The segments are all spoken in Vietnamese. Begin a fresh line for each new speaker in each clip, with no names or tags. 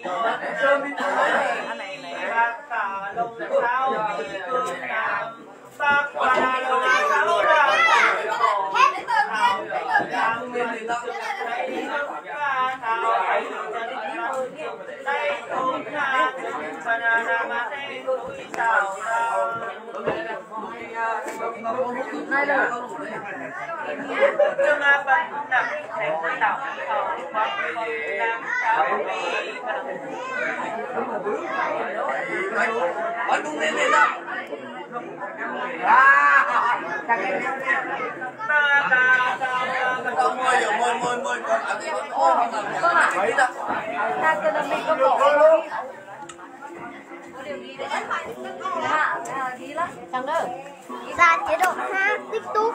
Ra chế độ ha TikTok.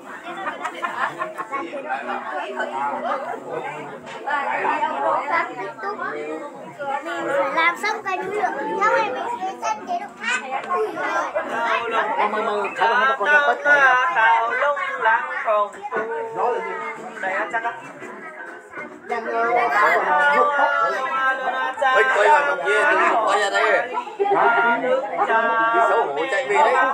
Ra TikTok. Mình phải làm xong cái núi lửa. Sau này mình sẽ chân chế độ hát.
Tao lung lãng không đây ăn chắc á.
Quay vào trong kia, quay ra đây. Đi xấu hổ chạy về đấy.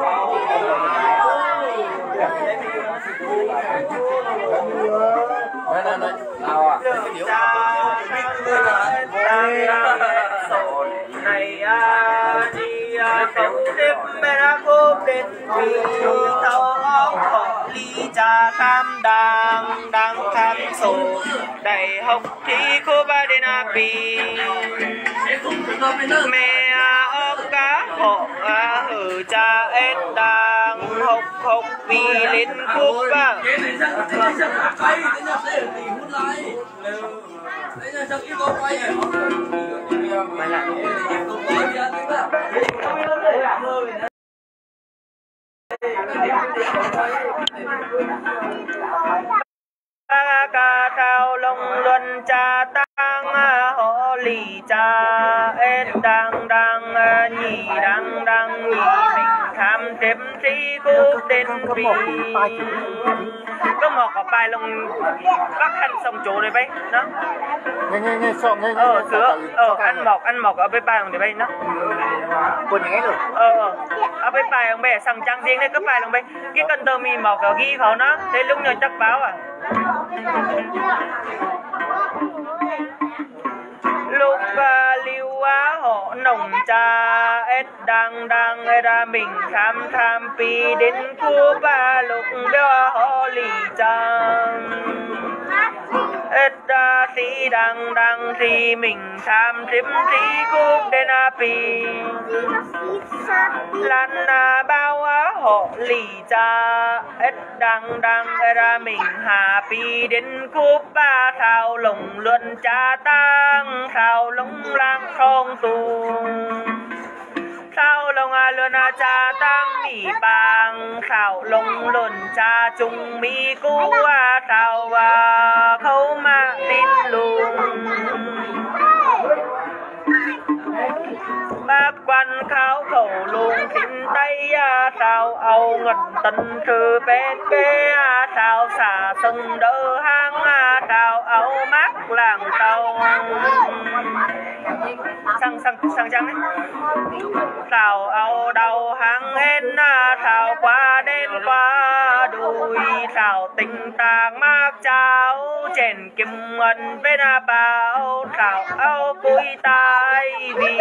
Này, nào à? Cái điếu.
Này đi không tiếp mẹ cô đến vì tao họ ly cha tham đang tham sổ đại học thì cô ba đến api mẹ ông cá họ hử cha em đang học vì lên quốc ba ca thao long luân cha tăng họ lì cha ết đang nhị đang nhị mình tham thêm trí cô tên vì có một bài lòng các khăn sông chỗ này vậy nó
nghe xong nghe
sữa ăn mọc ở bên bài để vậy nó
quần nghe rồi
ở bên bài ông bé sang trang riêng đấy các bài lòng bên cái cần tơ mì mọc ở ghiเขาnó thế lúc nhau chắc báo à lúc lưu họ nồng cha ết đang ra mình tham pi đến khu ba lúc đó họ lì cha ết si đang si mình tham triếm si cúp đến pi lan bao họ lì cha ết đang ra mình hà pi đến cúp ba thao lồng luân cha tăng thao lông lang không tu thao lông luân cha tăng mỹ bang thao lông luân cha chung mỹ cú thao khâu ma tin luôn bác quan khao khẩu luôn xin tay sao âu ngật tân thư bên bê sao xả sân đỡ hang sao âu mát làng tàu sang trăng đấy sao âu đầu hang hên sao qua đêm qua đùi sao tình tàng mát cháo chèn kim ngân bên bao sao âu cùi tai vì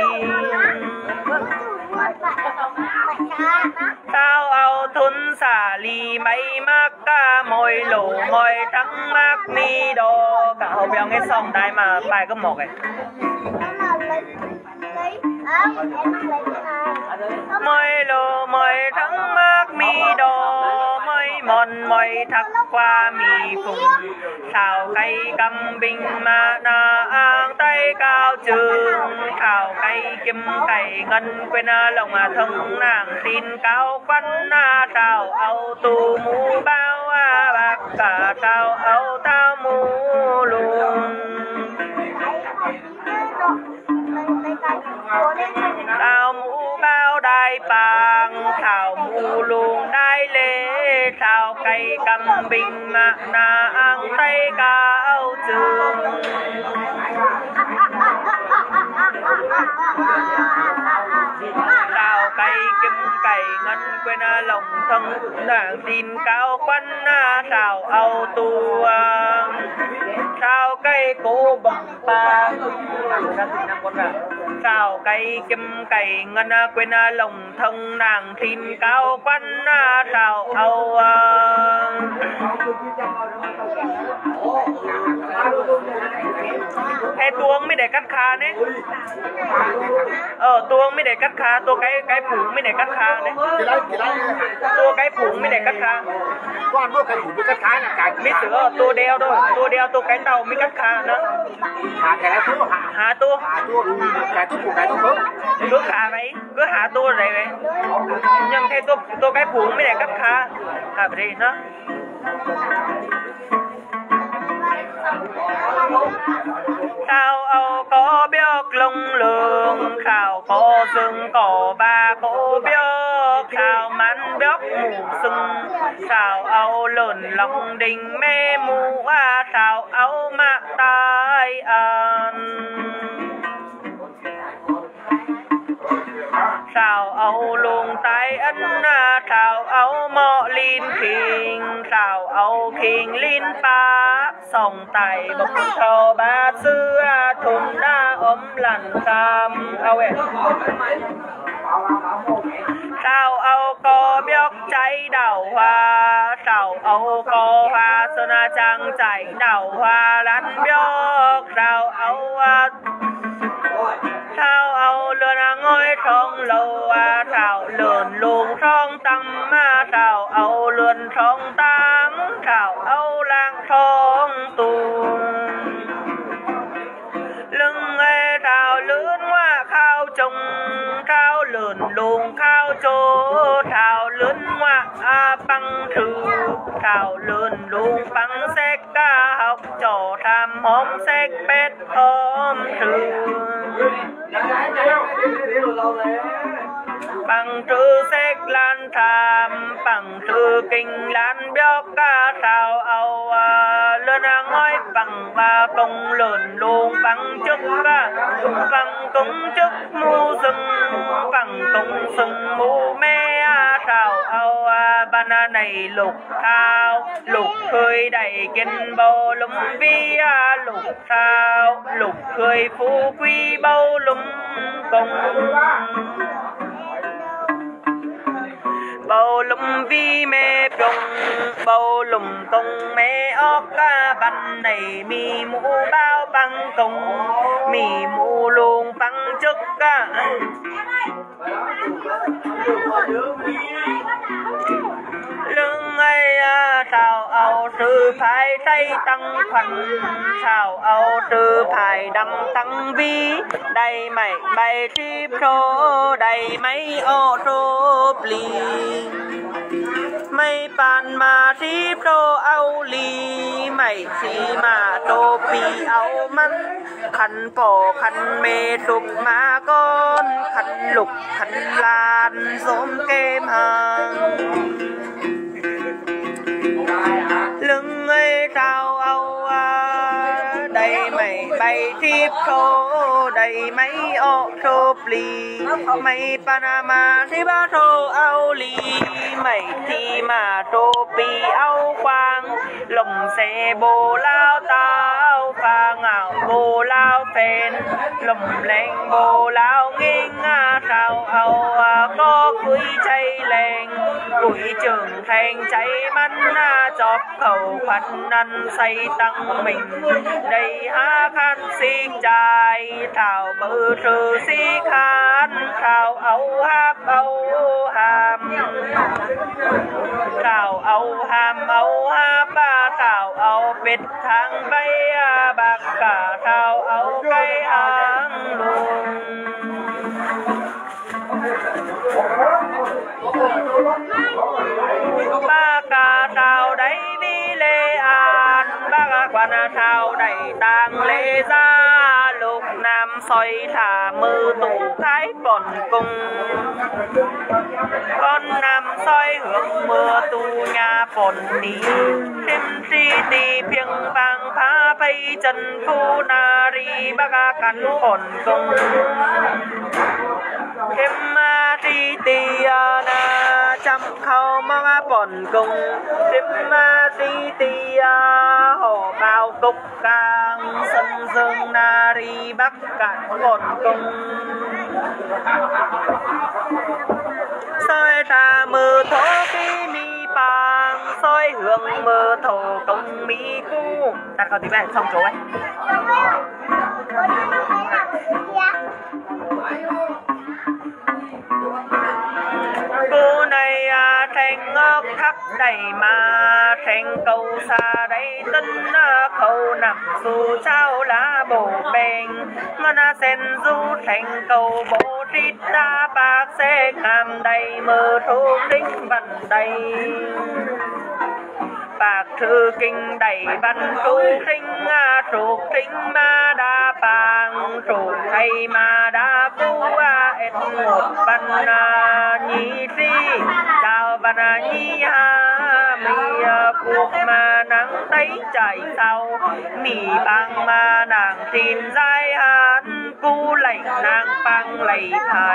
sao âu thun xả lì máy mắc môi lỗ môi trắng mắc mi đồ cả hậu béo nghe xong đây mà bài có một này môi lỗ môi trắng mắc mi đồ môi mòn môi thắc qua mì phùng sao cây cầm bình mà na ang tay cao trường sao cây kim cây ngân quên lòng thông nàng tin cao văn sao âu tu mu bao bạc cả sao âu tao mu luôn sao mu bao đai bàng sao mu luôn đai lê sao cây cầm bình mà na ang tay cao trường sao cây kim cày ngân quên lòng thân nàng tin cao quan sao âu tu sao cây cổ bằng ba sao cây kim cày ngân quên lòng thân nàng tin cao quan sao âu hay tuông mới để cắt khá đấy tuông mới để cắt khá tua cái phủ mới để cắt khá đấy tua cái phủ mới để cắt khá
con cái phủ mới cắt khá là cái
biết sửa tua đeo thôi tua đeo tua cái tàu mới cắt khá nữa
cái tua
hạ tua
cái tua của cái tua
cứ khá vậy cứ hạ tua này vậy nhưng theo tua cái phủ mới để cắt khá hạ vậy nó sao âu có biết lông lường sao có rừng có ba có biết sao mắn biết mù sừng sao âu lớn lòng đình mê mù sao âu mạ tai an sao âu luồng tai ân sao âu mọ linh khinh sao âu khinh linh pa sòng tài bốc thầu ba xưa thùng đa ấm lằn cam âu sao âu có biết cháy đào hoa sao âu có hoa sơn trang cháy đào hoa lăn biết sao âu lươn ngôi sông lâu sao lươn luồng sông tâm sao âu lươn sông tăng sao âu lang sông tuồng lưng sao lươn hoa khao trông sao lươn luồng khao chỗ sao lươn hoa băng trừ sao lươn luồng băng xét ca học trò tham hôm xét bết hôm trừ bằng trừ xét lan tham bằng trừ kinh lan bióc ca sao âu lên ngói bằng ba công lợn luôn bằng chức bằng công chức mu sừng bằng công sừng mu mê sao âu ban này lục thao lục khơi đầy kinh bầu lúng vi lục thao lục khơi phú quý bầu lúng công bầu lùm vi mê trông bầu lùm công mê ốc ca ban này mi mũ bao băng công mi mũ luôn băng chức ca lưng ấy sao âu sư phải tay tăng phần sao âu sư phải đăng tăng vi đầy mày bay chip số đầy mấy ô số lì mày bàn mà chip số âu lì mày xì mà tô pi âu mắn khăn phổ khăn mê sụp mà con khăn lục khăn lan xóm kem hàng lưng ấy sao âu đầy mày bay thiếp thô đầy mấy ô sô pli mày Panama thì ba thô âu lì mày thì mà tô pi âu quang lồng xe bồ lao tao pha ngạo bồ lao phèn lồng lên bồ lao nghiêng sao âu có cưới chay lên củi trường thành cháy mắn chóp khẩu khoăn ăn say tăng mình đầy há khăn xí trai thảo bự trừ xí khăn thảo âu hám âu hàm thảo âu hàm âu hám thảo âu bịt thang bay bạc cả thảo âu cây hàng luôn ba cả thảo đấy đi lê an ba quan thảo đầy tang lê ra lục nam xoay thả mơ tủ thái còn cùng con nam xoay hướng mưa tu nhà phồn đi thêm si đi phiêng vàng phá bay chân phu na ri ba cắn phồn cùng còn cùng tiếp ti ti hồ bao cúc càng sân dương na ri bắc cạn còn cùng soi ra mơ thổ kỳ mi bang soi hương mơ thổ công mỹ cu đặt vào tí bạn xong chỗ ấy cô này thành ngọc tháp đầy mà thành cầu xa đầy tân khâu nằm su trao lá bổ bèn ngân sen du thành cầu bố rít đa bạc xe cam đầy mơ thu đinh văn đầy bạc thư kinh đầy văn tu sinh trục sinh ma đa bang trục thầy ma đa phu et một văn nhị si chào văn nhị ha mi cuộc mà nắng tay chạy sau mì bang mà nàng tin dài hàn cu lạy nàng bang lạy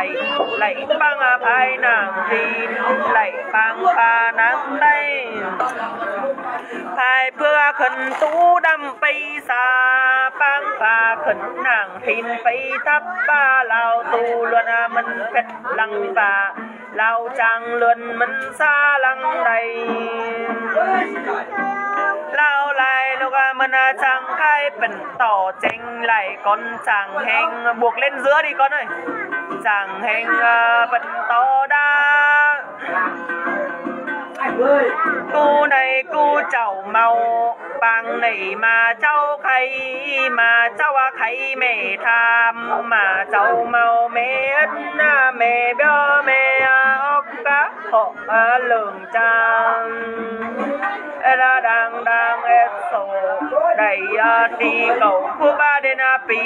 phai nàng tin lạy bang pha nàng tay hai พื่อขึ้นตู้ดำไปสาปังพาขึ้นนางทินไปทับป้าเราตูลวนมันเพชรลังป่าเราจังลวนมันซาลังใดเราไหลลูกมันจังใครเป็นต่อเจงไหลก้อนจังแหงบวกเล่นเสื้อดิก้อนเลยจังแหงเป็นต่อดากูnàyกูเจ้าเมาปังไหนมาเจ้าใครมาเจ้าใครไม่ทำมาเจ้าเมาเม็ดหน้าเมเบี้ยเมออกกะหอกเหลืองจังระดังเอสโซได้ตีเก่าคู่บ้าเดนาปี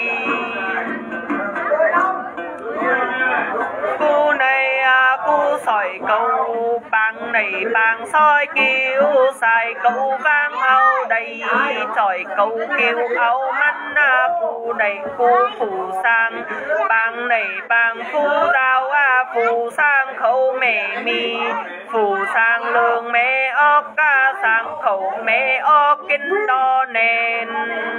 กูnàyกูsỏi câu bằng này bằng soi kêu xài câu vang áo đầy chọi câu kêu áo mắn cu này cu phủ sang bằng này bằng cu đào phủ sang khẩu mẹ mi phủ sang lương mẹ ốc sang khẩu mẹ ốc kinh đo nền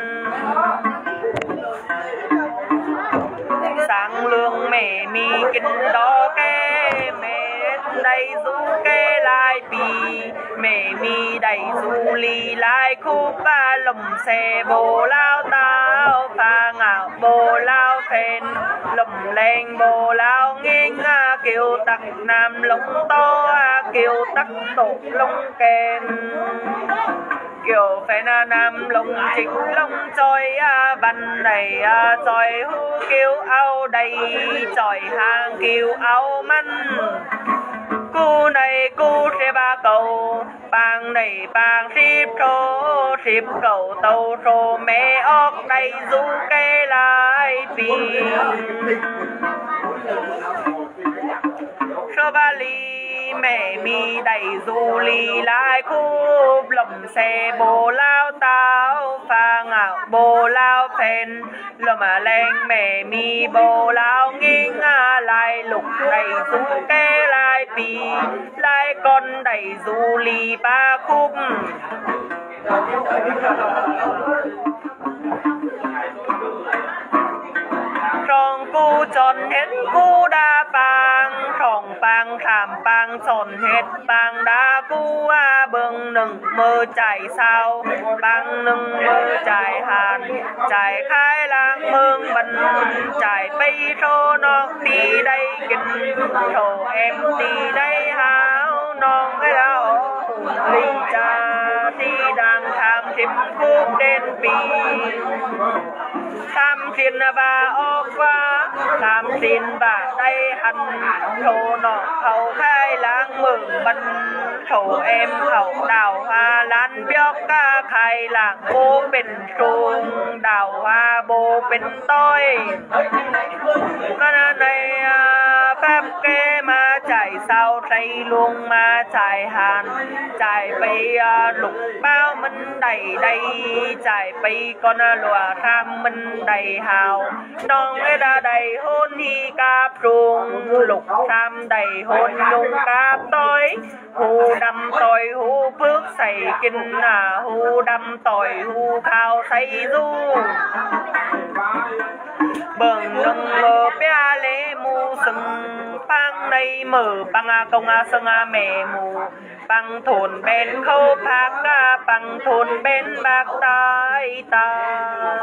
sang lương mẹ mi kinh đo ke mẹ đầy du ke lại bì mẹ mi đầy du ly lại khu ba lồng xe bồ lao tao pha ngạo bồ lao phèn lồng lên bồ lao nghiêng kêu tắc nam lông to kêu tắc tổ lông kèn kiểu phèn nam lông chính lông choi văn này choi hu kêu ao đầy choi hàng kêu ao măn cu này cu sẽ ba cầu bang này bang ship cầu tàu rô mẹ ốc đầy du kê lại pì sơ ba ly mẹ mi đầy du ly lại khúc lồng xe bồ lao tao pha ngạo bồ lao phèn lơ mà lên mẹ mi bồ lao nghiêng lại lục đầy du kê lại pì lại con đầy du ly ba khúc trong cu tròn hết cu đa bang trong bang thảm bang tròn hết bang đa cu bưng nừng mơ chạy sao bang nừng mơ chạy hàn chạy khai lang mương bần chạy bay rô non đi đây kinh thổ em đi đây háo non cái đó ly cha đi đang tham thêm khúc đen bì tham thiên bà ốc quá tham thiên bà đây hẳn thổ nọ hậu khai lang mừng bần thổ em hậu đào hoa lan bióc ca khai làng bố bên trung đào hoa bố bên tôi ngân này pháp kê mà chạy sao say luôn mà chạy hàn chạy bay lục bao mình đầy đây chạy bay con lùa tham mình đầy hào non ấy đã đầy hôn hi cáp ruộng lục tham đầy hồn nhung cáp tối hù đâm tỏi hù phước xây kinh hù đâm tỏi hù khao xây du bừng nâng mơ bia lễ mù sừng băng này mở băng công sưng mẹ mù băng thôn bên khâu phạc băng thôn bên bạc tai ta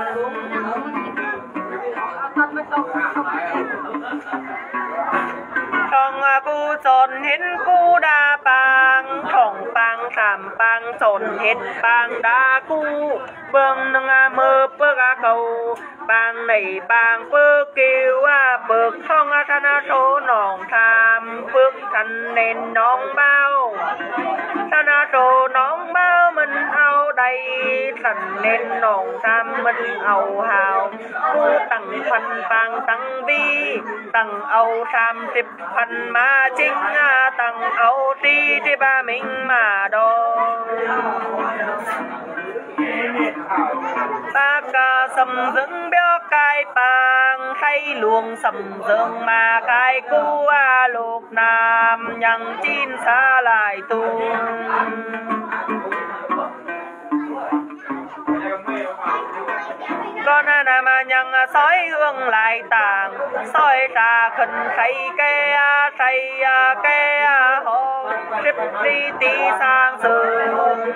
trong cu tròn hết cu đa bang trong bang thảm bang tròn hết bang đa cu bưng nâng mơ bơ cầu bang này bang bơ kêu bực phong thân số nòng tham phước thành nền nón bao thân số nón bao mình ao đây thành nền nòng tham mình ao hào cu tầng phần bang tầng vi tầng ao tham tiếp phần mà chính tầng ao đi đi ba mình mà đo ba ca sầm dưng béo cai bang thay luồng sầm dưng mà cai cu lục nam nhằng chín xa lại tu con nam nhằng sói hương lại tàng sói ra khẩn thay ke hồ trip đi tí sang sương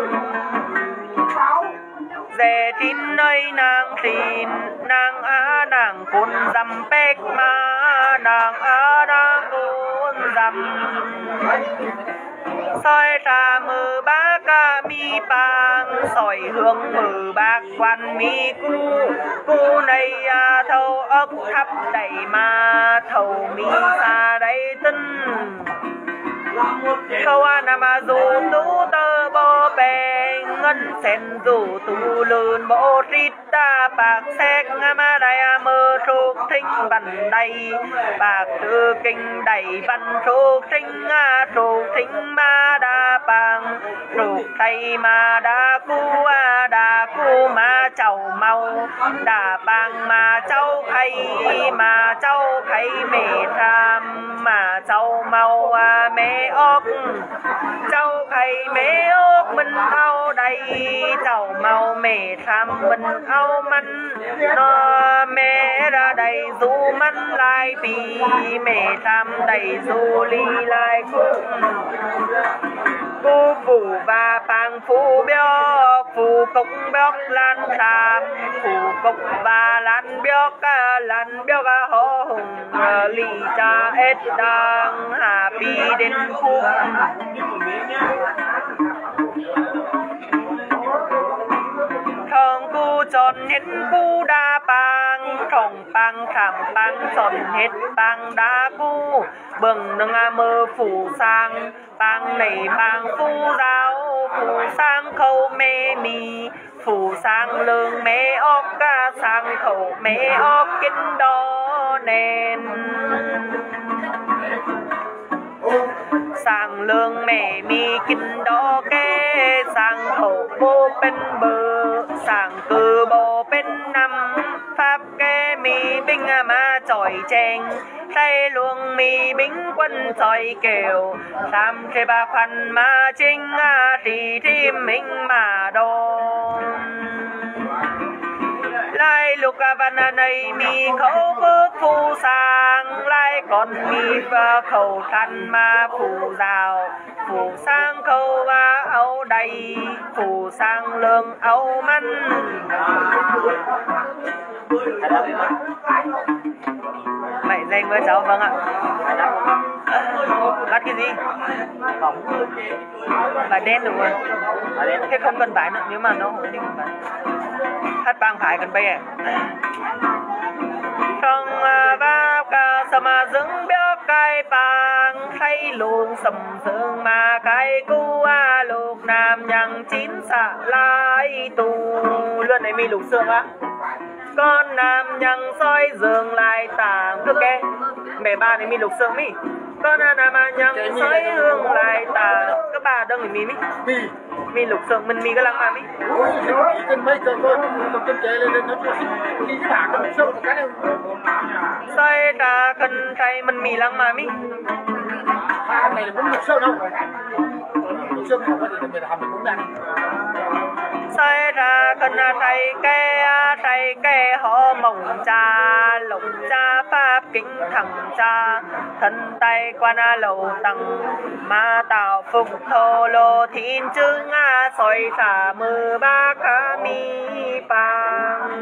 dè tin nơi nàng tin nàng nàng côn dầm bếch mà nàng nàng côn dầm soi ra mờ bác mi bang soi hương mờ bác quan mi cu này thâu ốc thắp đầy mà thâu mi xa đầy tinh khâu nam dù tu tơ bò bè ngân sen dù tu lươn bộ rít bạc xét mà đại mơ thuộc thinh văn đầy bạc tư kinh đầy văn thuộc thinh mà đa bang thuộc thầy mà đa cu mà chầu mau đa bang mà châu khay mẹ tham mà châu mau mẹ ốc châu khay mẹ ốc mình ao đầy châu mau mẹ tham mình ao mình nó mẹ ra đầy du mình lại vì mẹ tham đầy du ly lại cu phủ và bang phủ bióc phủ cốc bióc lan tham phủ cốc và lan bióc ho hùng lì cha ết đang happy đến phúc thong cu tròn hết cu đa bang thong bang khảm bang tròn hết bang đa cu bừng nâng mơ phủ sang bang này bang phu giáo phủ sang khâu mê mì phủ sang lương mê ốc sang khẩu mê ốc kinh đo nền sang lương mẹ mi kinh đo kê sang khẩu bô bên bờ sang cư bô bên năm pháp kê mi binh mà chọi chèn tay luồng mi binh quân chọi kêu tam tre ba khoăn mà chính thì thêm mình mà đo lai lục văn này mi khẩu phước phu sang lai còn mi và khẩu thân mà phù rào phù sang khẩu áo đầy phù sang lương áo măn mày dành với cháu vâng ạ bắt cái gì bài đen đúng không thế không cần bài nữa nếu mà nó không cần bài hát bang phải cần bây trong ba ca sầm dưng béo cai bang thay luồng sầm dương mà cai cu lục nam nhằng chín xạ lai tu luôn này mi lục xương á con nam nhằng soi giường lại tàng cứ kê mẹ ba này mi lục xương mi con nam nhằng soi hương lại tàng các bà đông thì mi mi lục xương mình mi cái lăng mà mi soi soi ra khăn trai mình mì lăng mà mi
này là bún luộc sâu đâu luộc sâu không có gì mình làm được bún đen
soi ra khăn trai ke họ mộng cha lục cha pháp kính thẳng cha thân tay quan lầu tầng ma tạo phục thô lô thiên chữ nga soi xả mưa ba khá mi pang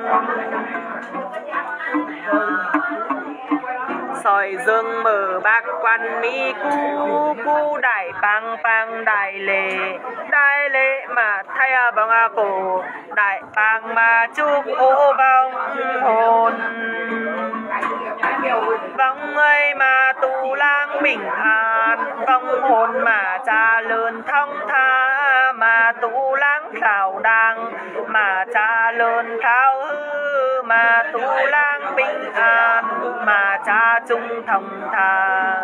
soi dương mở bạc quan mi cu đại pang đại lệ mà thay bằng cổ đại pang mà chúc ô vong hồn vong ơi mà tu lang bình an vong hồn mà cha lớn thông tha mà tu lang thảo đàng mà cha lớn thao hư mà tu lang bình an mà cha trung thông tha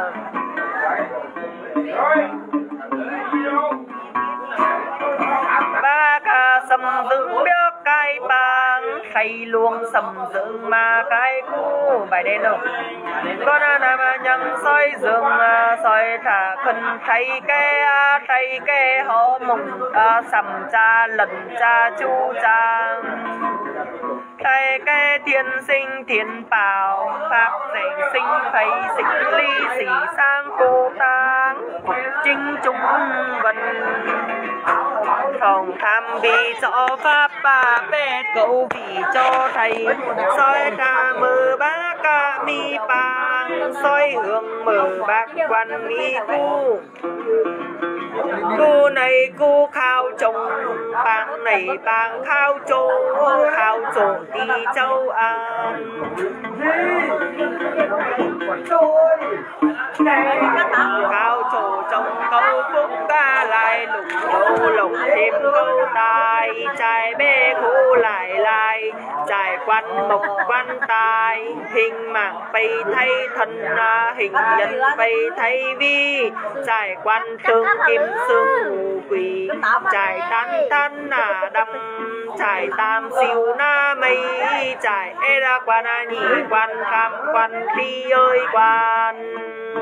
ba ca sầm dựng biếc cái bang say luông sầm dựng mà cái cu bài đen đâu con nam nhang soi dựng soi thả khẩn say ke họ mùng sầm cha lần cha chu cha thay cái thiên sinh thiên bảo pháp dạy sinh thầy sinh ly sĩ sang cô tang chính chúng vần phòng tham vì cho pháp ba bê cậu vì cho thầy soi ra mờ bác ca mi bang soi hương mờ bác quan mi cu này cu khao chồng bang này bang khao châu đi châu an khao châu trong câu phúc ca lại lục thêm câu tài trai bê khu lại trải quan mộc quan tài hình mạng bay thay thân hình nhân bay thay vi trải quan tương kim xương quỷ trải tan đâm trải tam siêu na mây trải ra quan nhị quan tham quan đi ơi quan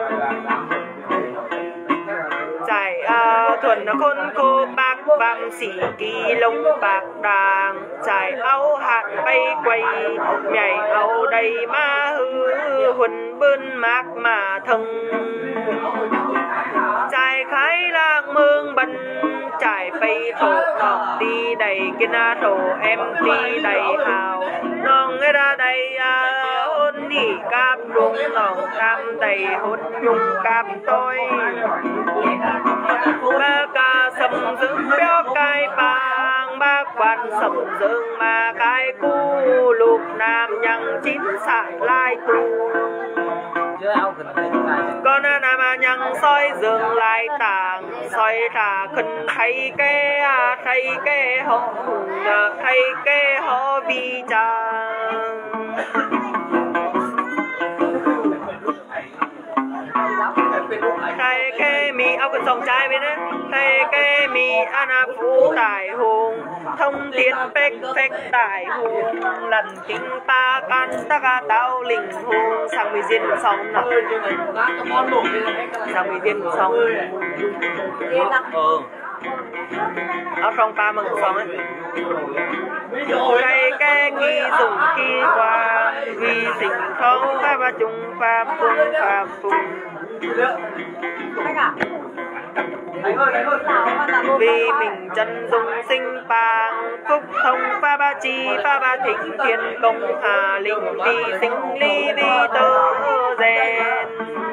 trải thuần khôn cô bạc vàng xỉ kỳ lông bạc đàng trải áo hạt bay quay nhảy áo đầy ma hư huân bơn mạc mà thân trải khái lang mương bần trải bay thổ ngọc đi đầy kia na thổ em đi đầy hào nong ra đầy hôn đi cáp đúng nong cam đầy hôn nhung cáp tôi ba ca sầm dựng béo cái bang ba quan sầm dựng mà cái cu lục nam nhang chín sạn lai tu con nam nhang soi dựng lại tàng soi thả khẩn thay cái họ bi cha thay cái mi áo quần sòng trai bên đấy thay cái mi ana phú tài hùng thông thiên phách tài hùng lần kính pa can ta ca tao linh hùng sang mi diên sòng nọ sang mi diên sòng áo sòng pa mừng sòng ấy thay cái nghi dùng khi qua vì tình không phải ba chung pháp phung vì mình chân dung sinh pang phúc thông pha ba chi pha ba thịnh thiên công hà linh vi sinh ly vi tơ rèn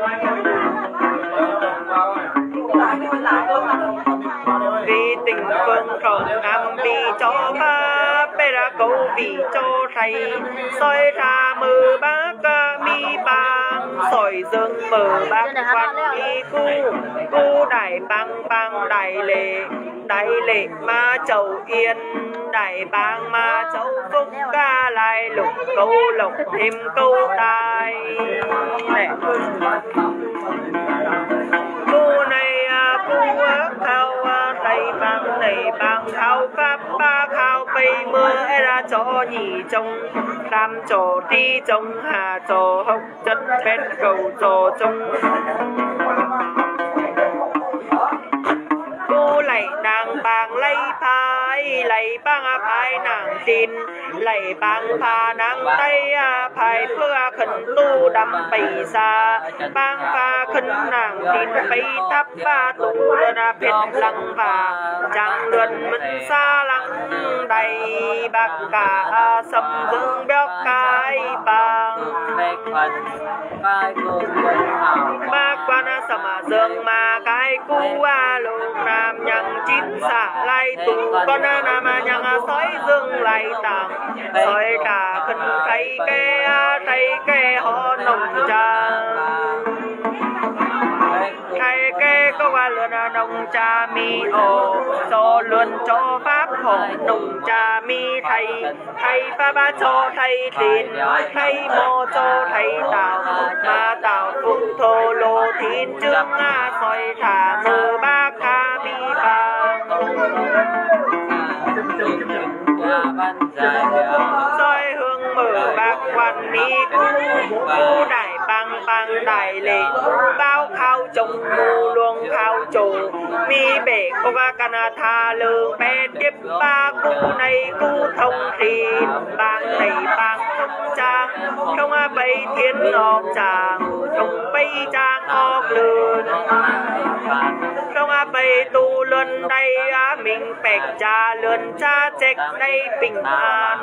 vì tình phương không am vì cho pháp bê ra câu vì cho thầy soi ra mờ bác mi bang soi dương mờ bác quan mi cu đại bang đại lệ ma chầu yên đại bang ma chầu phúc ca lại lục câu lộc thêm câu tài này cô này cô khao thầy bang này bang khao pháp ba khao bay mưa ra cho nhị trông tam chỗ thi trong hà chỗ hốc chất bên cầu chỗ trong cô lại nàng bàng lấy phai nàng tin lấy bàng phà nàng tay phai phưa khẩn tu đâm bầy xa bàng phà khẩn nàng tin bầy thắp pha tu ra phiền lăng và chẳng luận mình xa lăng đầy bạc cả sầm dương béo cái bàng bác quan sầm dương mà cái cú lục nam nhằng chín xả lại tù con nam nhằng sói dương lại tàng sói cả khẩn thấy cái họ nồng trà thay cái có qua lượn nồng trà mi ồ cho luôn cho pháp hộ nồng trà mi thầy pha ba cho thầy tiền thầy mô cho thầy tạo mà tạo phục thô lô thiên chương soi thả mơ ba ca mi ba soi hương mở bạc quan mi cu đại bang đại lệ bao khao trồng mù luồng khao trổ mi bể cô ga cana tha lương bé tiếp ba cu này cu thông thì bang này bang thông trang không bay thiên ngọc tràng không bay trang ngọc lươn không bay tu luân đây mình bẹt cha lươn cha chẹt đây bình an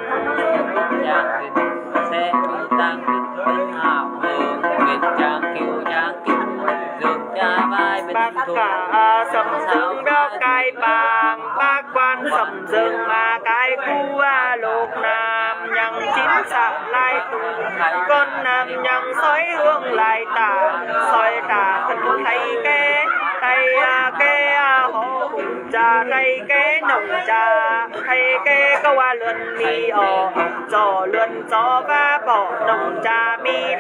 bác cả sầm dương đó cái bàng bác quan sầm dương mà cái cu lục nam nhằng chín sạc lại con nam nhằng sói hương lại tả soi tả thân thấy cái hồ trà thấy cái nồng trà thấy cái câu lươn mi giò lươn gió và bỏ nồng trà mi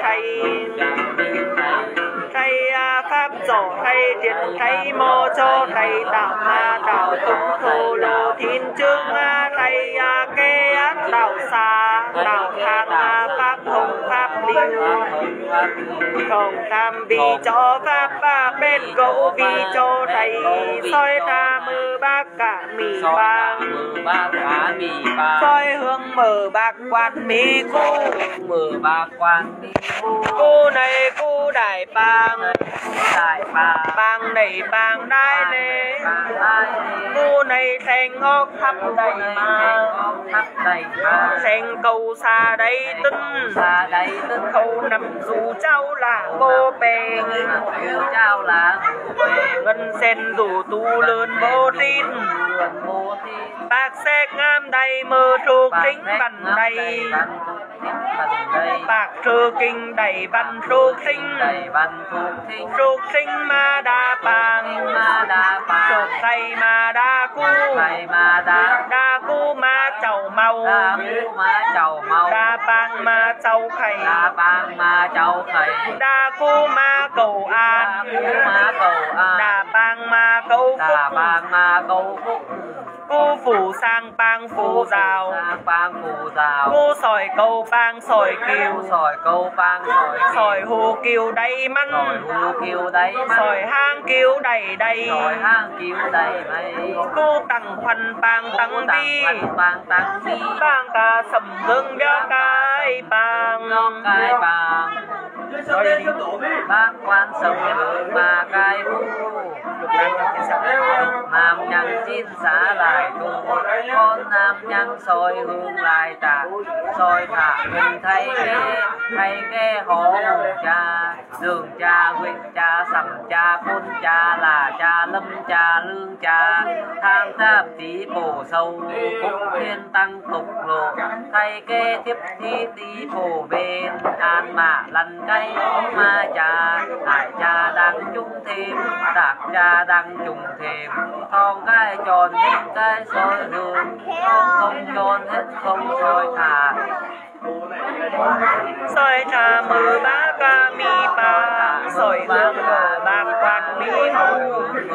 thầy pháp giỏ thầy tiền thầy mô cho thầy tạo tạo tung thô lô thiên chương thầy kê tạo xa tạo thang pháp hồng pháp linh không tham vi cho pháp bên gỗ vi cho thầy soi ta mơ bác cả mì bang soi hương mở bạc quan mi cô này cô đại bang bang này bang đại lệ cô này thành ngọc thắp đầy mà thành cầu xa đầy tinh khâu nằm dù cháu là cô bè ngân sen dù tu lớn vô tin bác xe ngam đầy mơ thuộc tính văn đầy bạc trừ kinh đầy văn thuộc sinh ma đa bang thuộc thầy ma đa cu ma chầu màu đa bang ma chầu khầy đa cu ma cầu an đa bang ma cầu phúc cô phủ sang bang phủ rào cô sỏi câu bang sỏi kiều sỏi hồ kiều đầy măng sỏi hang kiều đầy đầy cô tặng khoăn bang tăng đi bang cả sầm dương đeo cái bang bác quan sầm mà cái nam nhân chín xã lại tu con nam nhân soi hương lại tạc soi thả mình thấy cái hổ cha đường cha huyết cha sầm cha côn cha là cha lâm cha lương cha tham tháp tí bổ sâu cúc thiên tăng tục lộ thay cái tiếp thi tí bổ bên an mà lần cây ma cha hải cha đang chung thêm tạc cha đang trùng thêm con cái tròn những cái soi hương con không tròn hết không soi thả soi thả mơ bá ca mi ba soi hương bạc quan mi hồng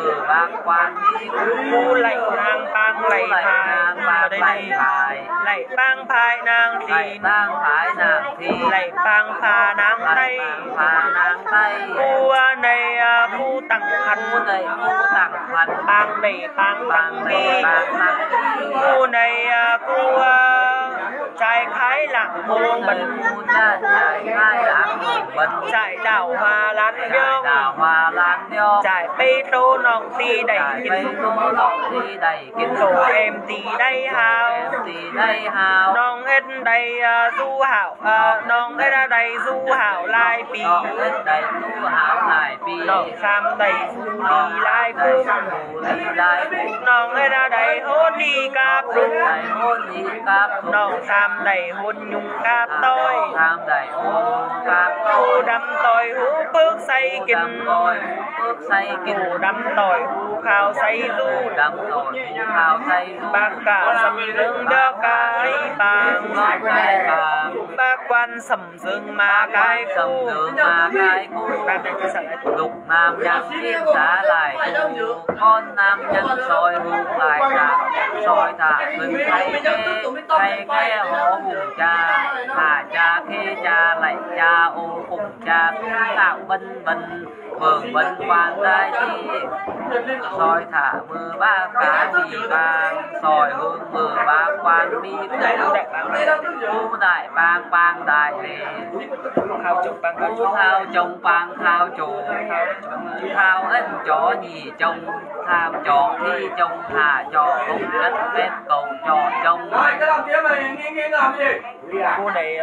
mờ bạc quan mi
cu lạy nang bang lạy
nàng bạc lạy thải
lạy bang phai nang
lạy
thì
bang phải nàng thì
lạy bang phà nang tây
phà nàng tây
cu này cu tặng khăn
cu này cu tặng khăn
bang này bang
bang
tặng
này
đi
bang tặng đi
cu này cu trai khái lạc môn bần
cu cha chạy hai lạc bần
trại đảo hoa lan dương
đào hoa lan điêu
trại bê tô nòng ti đầy
chạy bay
kinh
tô lọc đi đầy kinh
tổ em tì đây hào
em thì đây hào
nòng hết đầy du hảo nòng hết đầy du hảo lai pì
hết đầy tu hảo lại pi
nòng sam đầy du đi lai cu
đi lại
nòng hết đầy hôn đi cáp ru
đầy hôn đi cáp
nòng sam đầy hôn nhung cáp tôi
tham đầy hôn cáp
cu đâm tôi hú bước say kinh
đâm tôi bước say kinh
cu đâm tôi hú khao say du
đâm tôi khao say du
bác cả sầm lưng đỡ cái bàng
cái bàng
bác quan sầm dương mà cái
sầm
cu
đường mà cái cu
bác đây cái sợi
lục nam nhân thiên xã lại cu con nam nhân soi hương lại cả soi thả mình thay cái hổ hùng cha hà cha khi cha lại cha ô cùng cha tạo binh binh vườn binh quan đại chi soi thả mưa ba cá mì ba soi hương mưa ba quan mi
đại đâu đại bang
cu đại bang đại lệ
khao chụp bang khao
cu
chụp
khao chồng bang khao chủ khao anh chó nhì chồng tham chó thi chồng thả chó không ăn bên cầu chó chồng
cái làm tiếng mày nghiêng làm gì?
cô này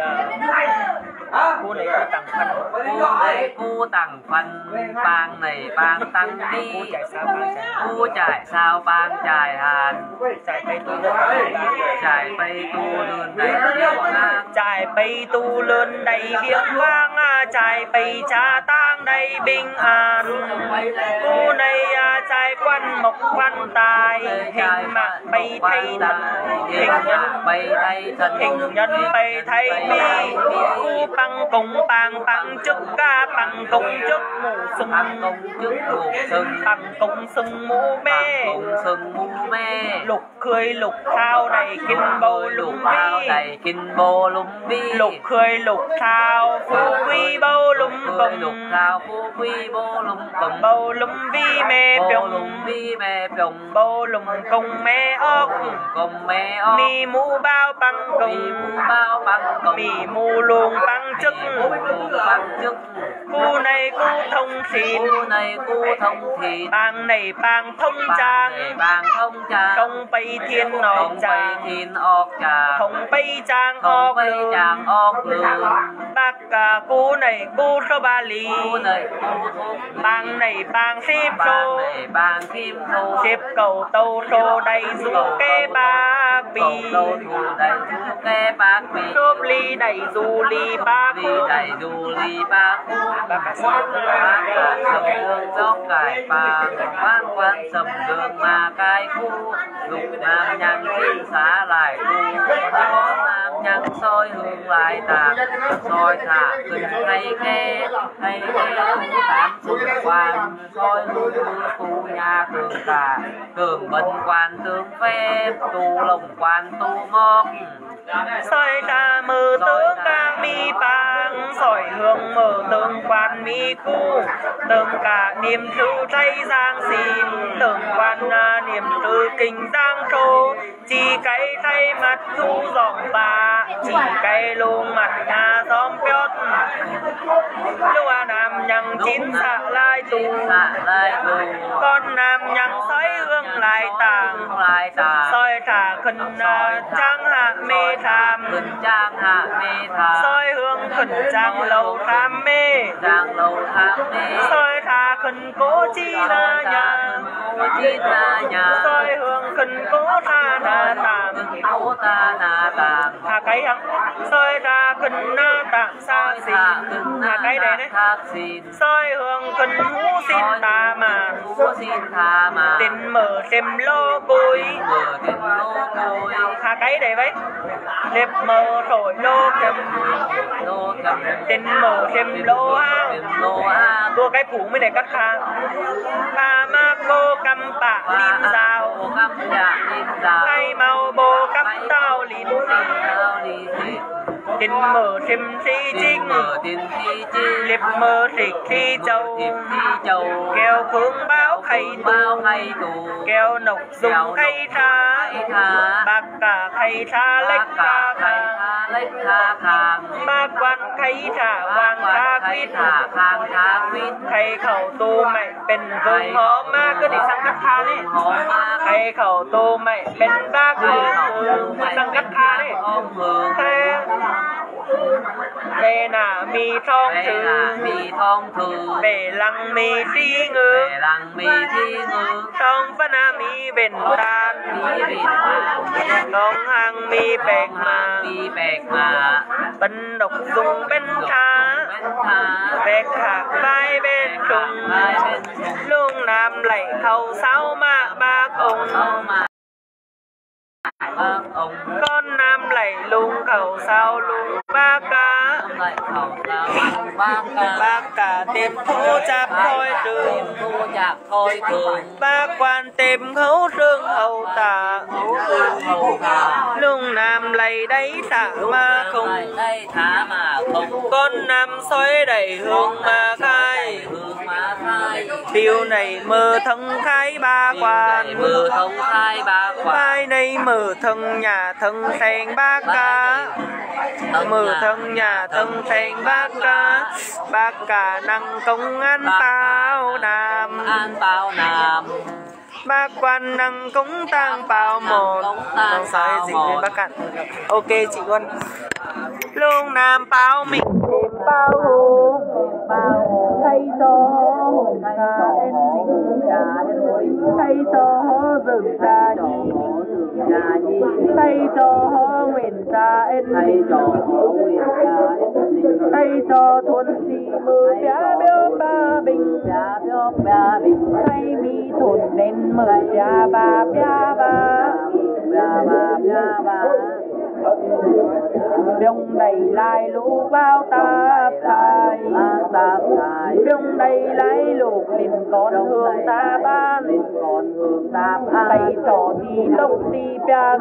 cô này có tặng khăn
cu tặng phần bang này bang tăng đi
cô chạy sao bang chạy
cu chạy sao bang chạy hàn
chạy bay tu
chạy bay tu lươn đầy tiếng vang
chạy bay tu lớn đầy tiếng vang chạy bay cha tang đầy bình an cô này chạy quan mộc quan tài hình mạng bay thay thần hình nhân
bay thay thần
hình nhân bay thay mi cô bằng cùng bằng chức ca bằng cùng chức mù sừng
công chức mù sừng
bằng cùng sừng mù mê
cùng sừng mù mê
lục khơi lục thao đầy kinh bầu lục vi
đầy kinh bồ lum vi
lục khơi lục thao phú quy bầu lum
lục
cùng
thao phú quy bồ lum cùng
bầu lum vi mê
bồ
trùng
lum vi mê trùng
bầu lum cùng mê ốc
cùng mê ốc
mi mũ bao bằng
mi
cùng
mũ bao bằng cùng
mi mũ luồng bằng chức
bằng chức
cu này cu thông thịt
cu này cu thông thịt
bang này bang thông trang
bang thông trang
thông bay thiên nọ trang
thiên ọc trà
thông bay trang
thông
ọc
bay trang ọc lương
bác cả cu này cu số ba lì
cu này
bang này bang xếp số
bang kim thô
xếp cầu tàu số đầy du kê bác bì
cầu thù đầy du kê bác bì
xốp ly đầy du ly bác
ly đầy du ly bác
bác cả
bác cả sầm lương dốc cải bang quan quan sầm lương mà cai khu lục nam nhân xin xá lại khu có nam nhân soi hương lại tạc soi thả kinh hay kê thủ tám xung quan soi hương mưa tu nhà cường cả cường bình quan tương phép tu lồng quan tu móc
soi ta mơ tướng ca mi bang soi hương mở tướng quan mi cu tướng cả niềm thư thay giang xìm tướng quan niềm thư kinh giang trô chỉ cái thay mặt thu dòng bà chỉ cái luôn mặt gióm péot lưu nam nhằng chín xạ lai tù con nam nhằng soi hương lại tàng soi thả khẩn trang hạ mê tham soi hương khẩn trang lầu tham mê soi thả khẩn cố chi na nhà soi hương khẩn cố tha na tàng hà cái hả soi thả khẩn na tạng sa xin hà cái đây đấy soi hương khẩn hú xin ta mà tình mở xem lô cối hà cái đây vậy đẹp mờ thổi lô kèm tình mở thêm lô ha tua cái phủ mới này cắt khang ba ma cô cầm bạc linh rào hay màu bồ cắm tao linh xì tin mở thêm si chính liệp mơ thịt si châu kêu phương báo khay tù kêu nọc dùng khay tha bạc cả khay tha lách tha bạc quan khay tha hoàng tha quyết khay khẩu tu màyเป็นเวิงหอมมากก็ดิสังกัดคานี่ใครเขาโตไม่เป็นบ้าก็สังกัดคานี่เบน่ามีทองถือเบลังมีที่เงือทองฟนามีเบ็นตานทองหางมีแปลกมาเป็นดอกซุงเป็นชาแบกขากใบเป็นตุงลุงน้ำไหลเขาเศร้ามาบากองก้อนน้ำไหลลุงเขาเศร้าลุงบากาเต็มผู้จับคอยดึงบากวานเต็มเขาเรื่องเขาตาลุงน้ำไหลได้สามาคงก้อนน้ำซอยได้หึงมาคายđiều này mơ thân khai ba quan vai này mơ thân nhà thân sen ba cá mơ thân nhà thân sen ba cá năng công ăn bao nam ba quan năng cúng tang bao một con sói gì lên bác cạn ok chị con lung nam bao mình bao hồ thay cho thay cho rừng ra thay cho nguyện ra thay cho thuần si mơ bia biếu ba bình thay mi thuần nên mơ bia ba đông đầy lai lũ bao tạp thai đông đầy lai lục liền con hương ta ban tay trò thì tóc thì bia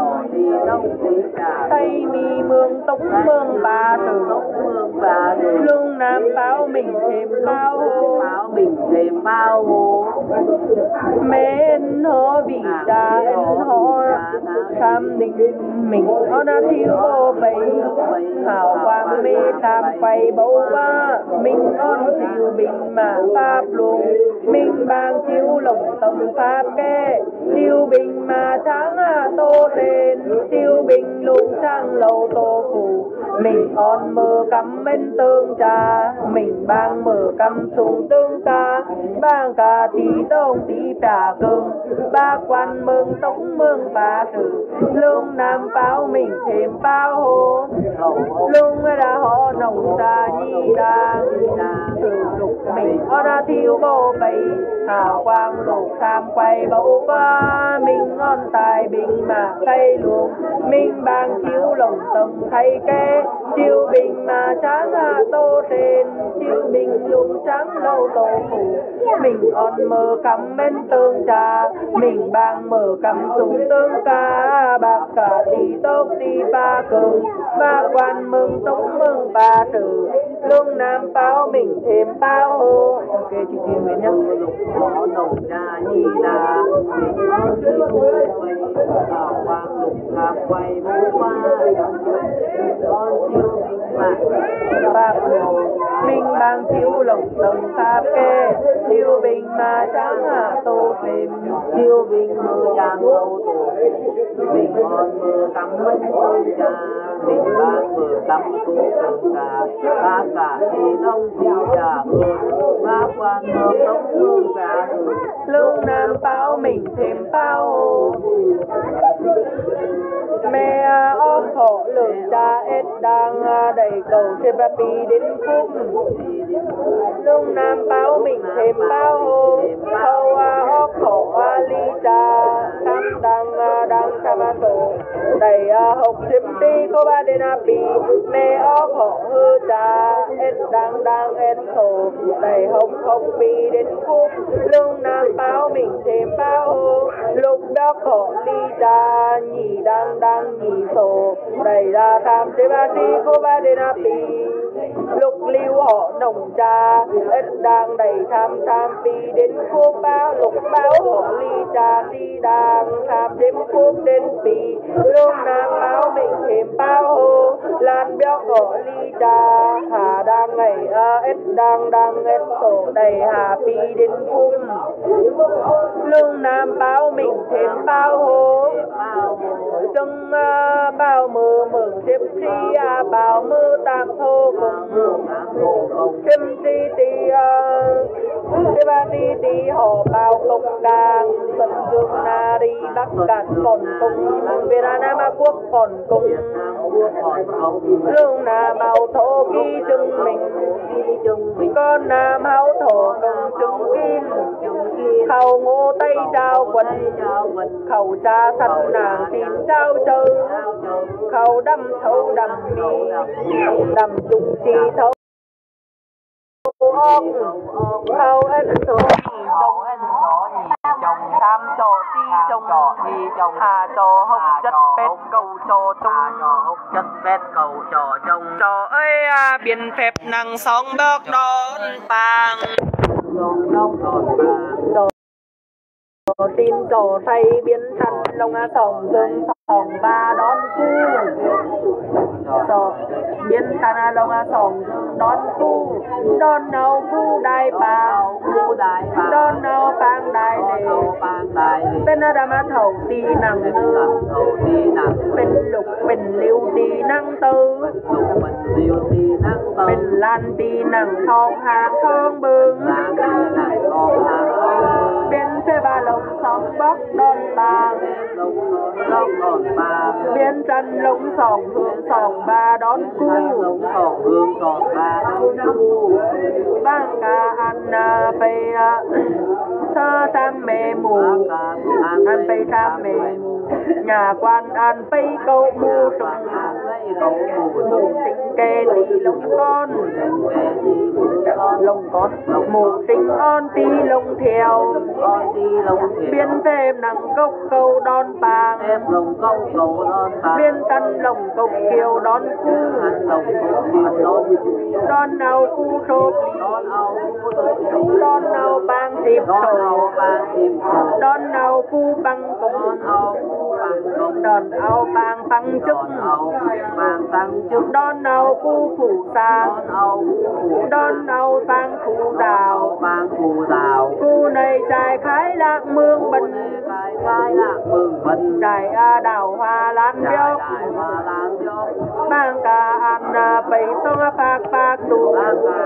tay mi mương tóc mương ba từ lung nam báo mình thêm bao hồ mến hó vì cha em hó tham ninh mình có đã thiếu ô bầy hào quang mê tam quay bầu ba mình on siêu bình mà pháp luôn mình bang chiếu lồng tổng pháp kê siêu bình mà trắng tô tên siêu bình luôn sang lầu tô phủ mình on mơ cắm bên tương trà mình bang mơ cắm xuống tương ca bang ca tí tông tí trà cưng ba quan mừng tống mừng ba sự lung nam báo mình thêm bao hồ lung đã họ nồng ra nhi đang sử dụng mình họ đã thiếu vô bầy hào quang lục tham quay bầu qua mình ngon tài bình mà cây luộc mình bang chiếu lồng tầng thay kê chiếu bình mà tráng tô tên chiếu bình luôn trắng lâu tô phủ mình on mơ cắm bên tương trà mình bang mơ cắm xuống tương ca bạc cả tí tốt tí ba cường ba quan mừng tống mừng ba tử lung nam báo mình thêm bao hồ ok chị Thiên Nguyễn nhá có nồng ra nhi đà mình có chữ quay bảo quang lục tham quay bố qua con chiêu mình mà ba hồ mình bang chiếu lồng tầng pháp kê chiêu bình mà trắng tô phim chiêu bình mơ giang lâu tổ mình con mơ cắm mất tôn trà mình bang mơ cắm tu tầng cả ba cả thì nông chiêu trà hương ba quan mơ tống hương cả lương nam báo mình thêm bao hồ mẹ ôm thọ lượng cha ít đang đầy cầu thêm ba pi đến phút lung nam báo mình thêm bao hồ thâu ôm thọ ly cha tham đang tham tổ đầy học thêm đi có ba đến pi mẹ ôm thọ hư cha ít đang ít thổ đầy hồng hồng vì đến phút lương nam báo mình thêm báo hồ lúc đó họ đi ra nhị đang nhị thổ đầy ra tham thế ba đi cô ba đi na tì lúc lưu họ nồng trà ít đang đầy tham vì đến phút báo lúc báo họ ly trà đi đang tham đến phút đến vì lương nam báo mình thêm báo hồ lan béo họ ly trà hà đang ngày ít đang ít tổ đầy hà pi đến phút lương nam báo mình thêm báo hồ chân bao mưa mừng thêm chi bao mưa tạc thô cùng thêm ti ba ti họ bao công càng sân dương na đi bắc cạn còn cùng về ra nam quốc còn cùng lương nam màu thổ ký chừng mình con nam háo thổ công chứng kim khẩu ngô tây trao quần khẩu cha săn nàng tìm trao trừ khẩu đâm thấu đâm mi đâm trung chi thấu khẩu ân thổ
Trong anh chỗ nhì chồng
tam trò ti
chồng
hà trò hốc chất bét cầu trò trung
hốc chất bét cầu trò trong
trò ơi biên phép năng sóng bớt đón vàng trò tin trò say biến thành lông sòng dương sòng ba đón cu trò biến thành lông sòng dương đón cu đón nào cu đại bàng đón nào bàng đại lệ bên đam thầu ti năng tư bên lục bên liêu ti năng tư bên lan ti năng thong hạt thong bừng bên xe ba lồng sóng bắc đón bàng bên chân lông sòng hương sòng ba đón cu bang ca ăn pe sa tam mê mù ăn pe tam mê nhà quan ăn pe câu mu sùng sinh kê tí lông con mù sinh on tí lông theo biên thêm nặng cốc câu đón bàng biên tân lồng cốc kiều đón cu đón nào cu sộp đón nào bang dịp sổ đón nào cu băng công đón nào bang tăng chức đón nào cu phủ sang đón nào bang phủ đào cu này trải khái lạc mương bần trải đào hoa lan bióc bang ca ăn bầy sông phạc tù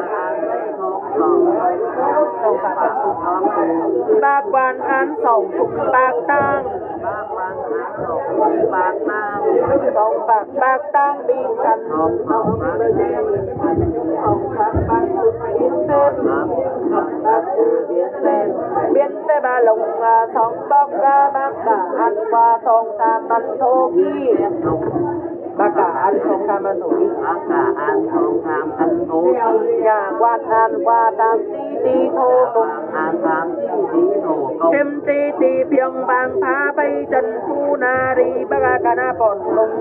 bác quan án sòng thùng bác tang sòng bác tang đi cần biến thế ba lồng sòng bóc bác cả ăn qua sòng tam bắn thô kia bác cả ăn sòng tam bắn thô kia nhà quan ăn qua tam ti thô cùng thêm ti phiêng bang phá bay chân phu na đi bác cả na bòn lông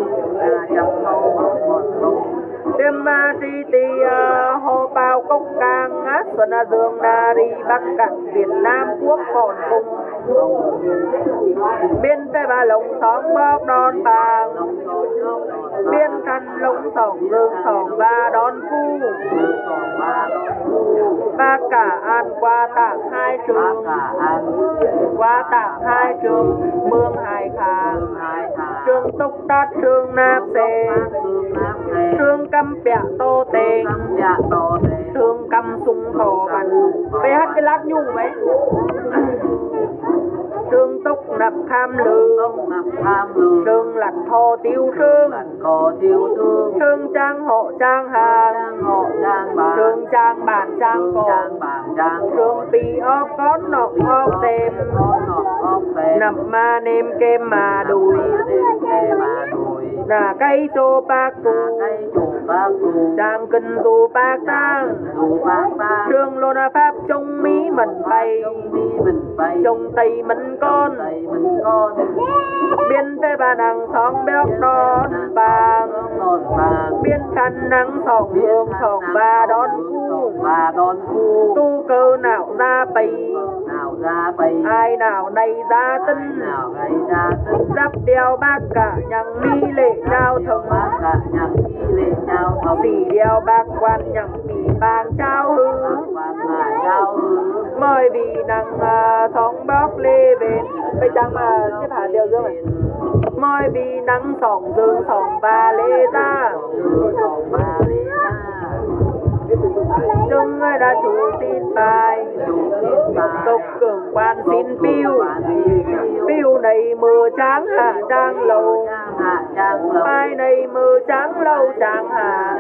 đêm ti hồ bao cốc càng át xuân dương na đi bắc cạn Việt Nam quốc còn cùng biên tây ba lồng sóng bóc đón bàng biên thân lồng sòng dương sòng ba đón cu bác cả ăn qua tảng hai trường qua tảng hai trường mương hải khang trường túc tát trường nạp xê trường căm bẹ tô tê trường căm sung thổ bắn về hát cái lát nhung vậy trường túc nập kham lư trường lạch thô tiêu sương trường trang hộ trang hàng trường trang bản trang cổ trường pi ốc con nọc ốc tem nập ma nêm kem mà đùi là cây chô bạc tù
bác tu
chàng kinh tu bác tang
tu bác ta
trương lô na pháp trong mỹ mình bay trong tay mình con biên thế bà nàng sóng béo đón bàng biên khăn nắng sòng hương sòng ba đón cu tu cơ nào ra bầy ai nào này ra tinh giáp đeo bác cả nhằng mi lệ trao thần xỉ đeo bác quan nhằng mi bang trao hư mời vì nàng sóng bóc lê bên bây chẳng mà xếp hạt điều dương này mời vì nắng sòng dương sòng ba lê ra chúng ơi đã chủ xin bài tộc cường quan xin piu này mưa trắng hạ trang lâu ai này mưa trắng lâu trắng hạ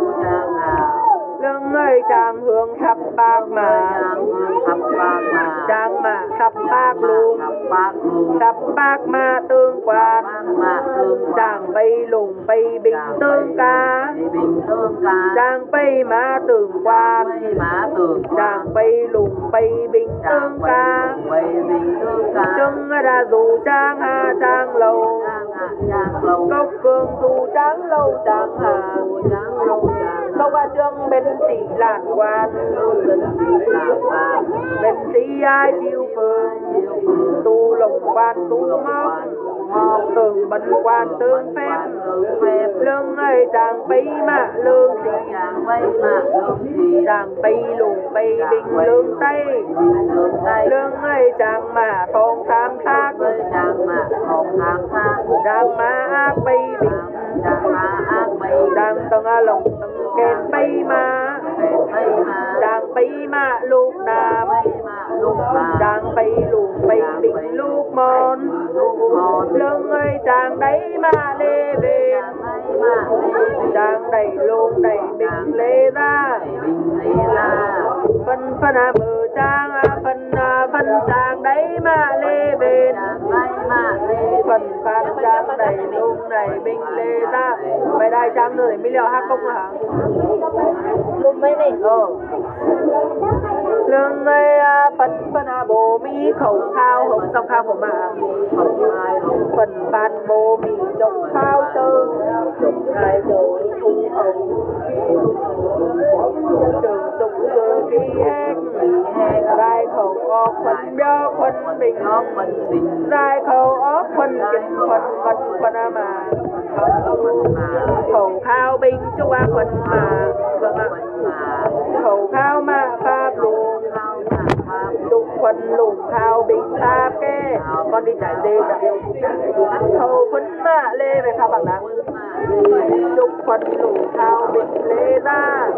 lưng ơi chàng hương khắp bạc mà chàng mà khắp bạc luôn khắp bạc mà tương quan chàng bay lùng bay bình tương ca chàng bay mà tương quan chàng bay lùng bay bình tương ca chân ra dù chàng hà chàng lâu cốc cường dù chàng lâu chàng hà câu ba chương bên tỷ làn quan bên tỷ ai chịu phương tu lồng quan tu móc tường bần quan tương phép lương ơi chàng bay mà lương gì chàng bay lùng bay bình lương tây lương ơi chàng mà thong tham thác chàng mà ác bay bình chàng tầng lồng tầng kèn bay mà chàng bay mà lúc nam chàng bay lùng bay bình lúc mòn lương ơi chàng đấy mà lê về chàng đẩy luôn đẩy bình lê ra phân phân mờ chàng phân chàng đấy mà lê về phần phan chàng đẩy luôn đẩy bình lê ra vậy đây chàng nữa mới liều hát công hả luôn mấy này lương ơi phân bố mỹ khẩu khao hồng song khao của mà phần phan bố mỹ trồng khao tơ hai rồi cung hồng trường tục cơ ký hét rai khẩu ốc phân bió phân bình rai khẩu ốc phân kinh phân mà khẩu khao binh chú á phân mà vâng ạ khẩu khao mà pháp luôn lục phân lục khao bình pháp kê con đi chạy dê ra khẩu phân mà lê về khao bằng nắng lục phân lục khao bình lê ra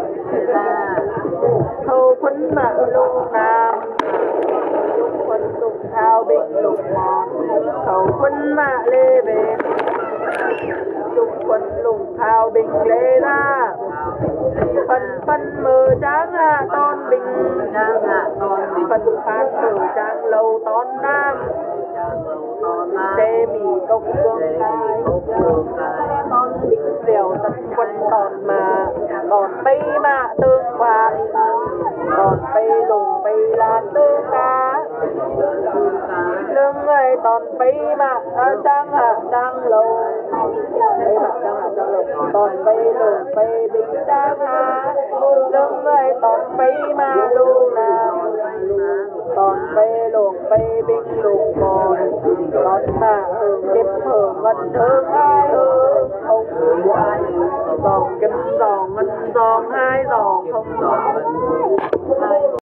khẩu phân mà lục nam lục phân lục khao bình lục mòn khẩu phân mà lê về lục phân lục khao bình lê ra phân mờ tráng hạ ton bình phân phan mờ tráng lâu ton nam xe mì cốc cương cai ton bình dẻo tất quân tòn mà tòn bay mà tương quan tòn bay lùng bay lan tương ca lương ơi tòn bay mà tráng hạ tráng lâu tòn bay lùng bay bình tráng hạ lương ơi tòn bay mà lu nam tòn bay lùng bay bình lùng mòn tòn mà hưởng kiếm hưởng ngân thương ai hưởng không hưởng ai giòn kiếm giòn ngân giòn hai giòn không giòn